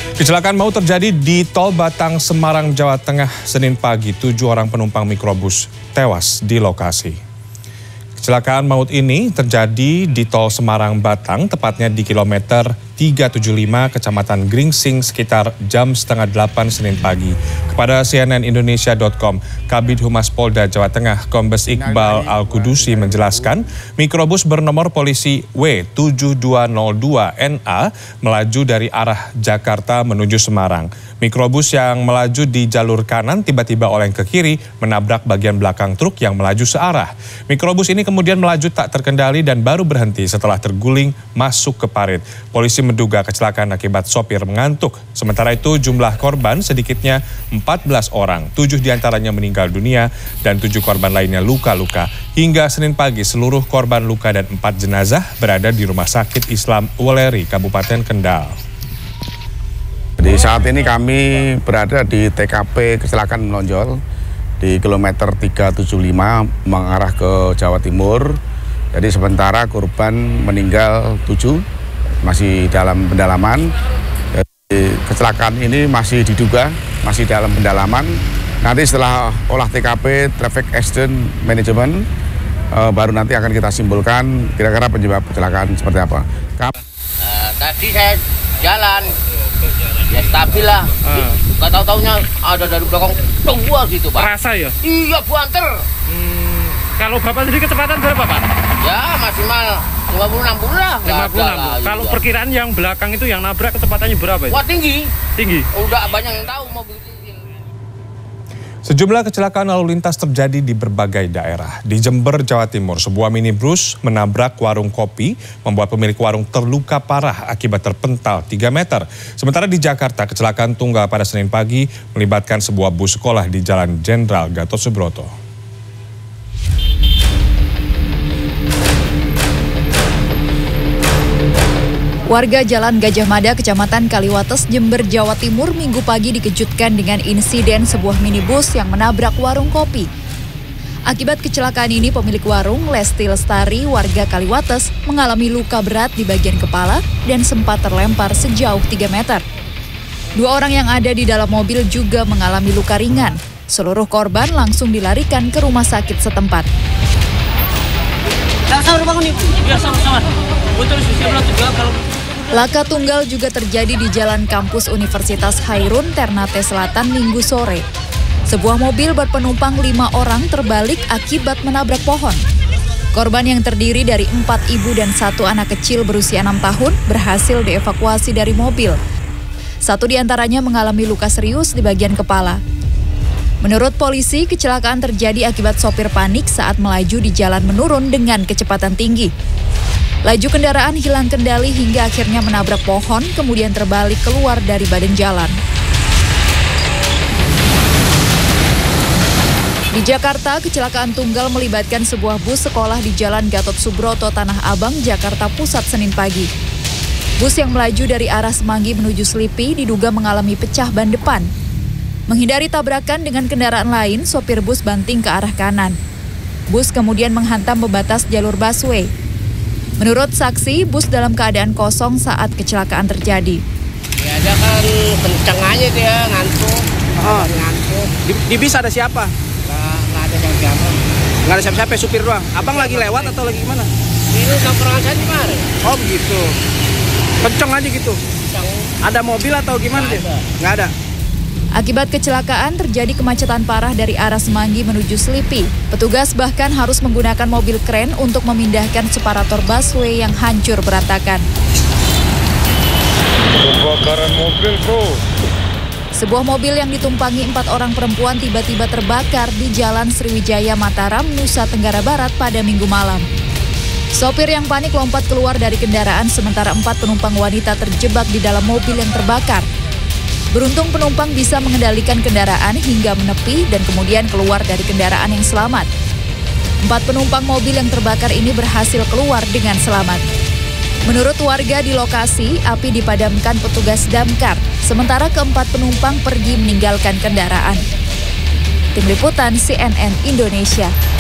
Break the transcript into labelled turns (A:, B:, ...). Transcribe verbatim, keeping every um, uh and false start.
A: Kecelakaan maut terjadi di Tol Batang, Semarang, Jawa Tengah, Senin pagi. Tujuh orang penumpang mikrobus tewas di lokasi. Kecelakaan maut ini terjadi di Tol Semarang-Batang, tepatnya di kilometer tiga tujuh lima, Kecamatan Gringsing, sekitar jam setengah delapan Senin pagi. Kepada C N N Indonesia dot com, Kabid Humas Polda Jawa Tengah, Kombes Iqbal Al-Kudusi menjelaskan, mikrobus bernomor polisi W tujuh dua nol dua N A melaju dari arah Jakarta menuju Semarang. Mikrobus yang melaju di jalur kanan tiba-tiba oleng ke kiri, menabrak bagian belakang truk yang melaju searah. Mikrobus ini kemudian melaju tak terkendali dan baru berhenti setelah terguling masuk ke parit. Polisi menduga kecelakaan akibat sopir mengantuk. Sementara itu jumlah korban sedikitnya empat belas orang, tujuh diantaranya meninggal dunia dan tujuh korban lainnya luka-luka. Hingga Senin pagi seluruh korban luka dan empat jenazah berada di Rumah Sakit Islam Weleri, Kabupaten Kendal.
B: Jadi saat ini kami berada di T K P kecelakaan menonjol di kilometer tiga tujuh lima mengarah ke Jawa Timur. Jadi sementara korban meninggal tujuh, masih dalam pendalaman. Jadi kecelakaan ini masih diduga, masih dalam pendalaman. Nanti setelah olah T K P, Traffic Accident Management, eh, baru nanti akan kita simpulkan kira-kira penyebab kecelakaan seperti apa.
C: Uh, tadi saya jalan, ya stabil lah. Uh. Gak tahu-taunya ada dari belakang dua gitu, Pak.
D: Rasa ya?
C: Iya, buanter.
D: Hmm, kalau Bapak sendiri kecepatan berapa, Pak?
C: Ya, maksimal lima puluh enam puluh lah.
D: lima puluh enam puluh. Kalau juga perkiraan yang belakang itu yang nabrak kecepatannya berapa ya?
C: Wah, tinggi.
D: Tinggi?
C: Udah banyak yang tahu mobil tinggi.
A: Sejumlah kecelakaan lalu lintas terjadi di berbagai daerah. Di Jember, Jawa Timur, sebuah minibus menabrak warung kopi, membuat pemilik warung terluka parah akibat terpental tiga meter. Sementara di Jakarta, kecelakaan tunggal pada Senin pagi melibatkan sebuah bus sekolah di Jalan Jenderal Gatot Subroto.
E: Warga Jalan Gajah Mada, Kecamatan Kaliwates, Jember, Jawa Timur, Minggu pagi dikejutkan dengan insiden sebuah minibus yang menabrak warung kopi. Akibat kecelakaan ini, pemilik warung, Lesti Lestari, warga Kaliwates, mengalami luka berat di bagian kepala dan sempat terlempar sejauh tiga meter. Dua orang yang ada di dalam mobil juga mengalami luka ringan. Seluruh korban langsung dilarikan ke rumah sakit setempat. Laka tunggal juga terjadi di Jalan Kampus Universitas Hairun, Ternate Selatan, Minggu sore. Sebuah mobil berpenumpang lima orang terbalik akibat menabrak pohon. Korban yang terdiri dari empat ibu dan satu anak kecil berusia enam tahun berhasil dievakuasi dari mobil. Satu diantaranya mengalami luka serius di bagian kepala. Menurut polisi, kecelakaan terjadi akibat sopir panik saat melaju di jalan menurun dengan kecepatan tinggi. Laju kendaraan hilang kendali hingga akhirnya menabrak pohon, kemudian terbalik keluar dari badan jalan. Di Jakarta, kecelakaan tunggal melibatkan sebuah bus sekolah di Jalan Gatot Subroto, Tanah Abang, Jakarta Pusat, Senin pagi. Bus yang melaju dari arah Semanggi menuju Selipi diduga mengalami pecah ban depan. Menghindari tabrakan dengan kendaraan lain, sopir bus banting ke arah kanan. Bus kemudian menghantam pembatas jalur busway. Menurut saksi, bus dalam keadaan kosong saat kecelakaan terjadi.
C: Ya, dia kan kencang aja dia, ngantuk.
F: Oh,
C: ngantuk.
F: Di, di bis ada siapa?
C: Nggak, nggak ada siapa-siapa.
F: Nggak ada siapa-siapa, supir doang. Abang lagi lewat atau lagi gimana?
C: Ini nongkrong saja kemarin.
F: Oh gitu. Kencang aja gitu?
C: Kencang.
F: Ada mobil atau gimana?
C: Nggak ada.
F: Nggak ada.
E: Akibat kecelakaan terjadi kemacetan parah dari arah Semanggi menuju Selipi. Petugas bahkan harus menggunakan mobil kren untuk memindahkan separator busway yang hancur berantakan.
G: Kebakaran mobil, bro.
E: Sebuah mobil yang ditumpangi empat orang perempuan tiba-tiba terbakar di Jalan Sriwijaya, Mataram, Nusa Tenggara Barat pada Minggu malam. Sopir yang panik lompat keluar dari kendaraan sementara empat penumpang wanita terjebak di dalam mobil yang terbakar. Beruntung penumpang bisa mengendalikan kendaraan hingga menepi dan kemudian keluar dari kendaraan yang selamat. Empat penumpang mobil yang terbakar ini berhasil keluar dengan selamat. Menurut warga di lokasi, api dipadamkan petugas damkar, sementara keempat penumpang pergi meninggalkan kendaraan. Tim Liputan C N N Indonesia.